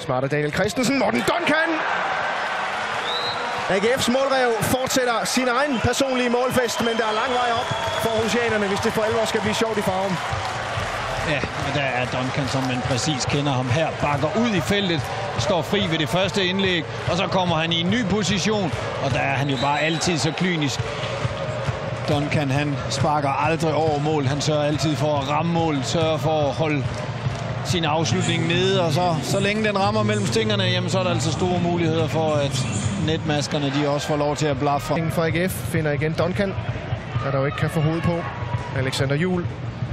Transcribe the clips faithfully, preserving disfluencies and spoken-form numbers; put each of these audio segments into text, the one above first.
Smarte Daniel Christensen. Morten Duncan! A G F's målrev fortsætter sin egen personlige målfest, men der er lang vej op for aarhusianerne, hvis det for alvor skal blive sjovt i farven. Ja, men der er Duncan, som man præcis kender ham her, bakker ud i feltet, står fri ved det første indlæg, og så kommer han i en ny position, og der er han jo bare altid så klinisk. Duncan, han sparker aldrig over mål, han sørger altid for at ramme mål, sørger for at holde sin afslutning nede, og så, så længe den rammer mellem stingerne, jamen så er der altså store muligheder for, at netmaskerne de også får lov til at blaffe. Ingen fra A G F finder igen Duncan, der der jo ikke kan få hovedet på. Alexander Juhl.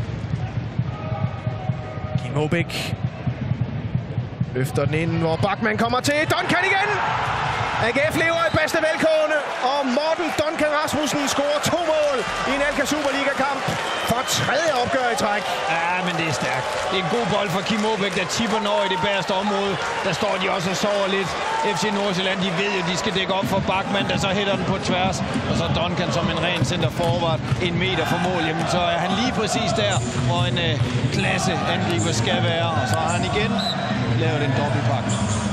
Kim Aabæk løfter den ind, hvor Bachmann kommer til. Duncan igen! A G F lever i bedste velgående, og Morten Duncan Rasmussen scorer to mål i en Alka Superliga-kamp for tredje opgør i træk. Ja, men det er stærkt. Det er en god bold fra Kim Aabæk, der tipper den over i det bagerste område. Der står de også og sover lidt. F C Nordsjælland, de ved jo, de skal dække op for Bachmann, der så hætter den på tværs. Og så Duncan som en ren center forward, en meter for mål. Jamen så er han lige præcis der, hvor en øh, klasse angriber skal være. Og så har han igen lavet en dobbeltpakke.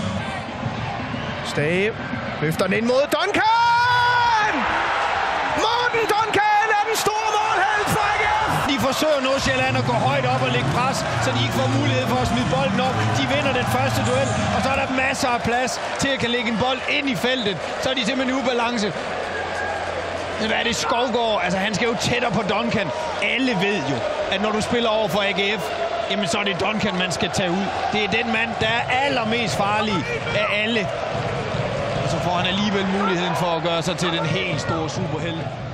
Stage løfter den ind mod Duncan! Morten Duncan er den store målhelt for A G F! De forsøger Nordsjælland at gå højt op og lægge pres, så de ikke får mulighed for at smide bolden op. De vinder den første duel, og så er der masser af plads til at kan lægge en bold ind i feltet. Så er de simpelthen i ubalance. Men hvad er det Skovgaard? Altså han skal jo tættere på Duncan. Alle ved jo, at når du spiller over for A G F, jamen så er det Duncan, man skal tage ud. Det er den mand, der er allermest farlig af alle. Og så får han alligevel muligheden for at gøre sig til den helt store superhelt.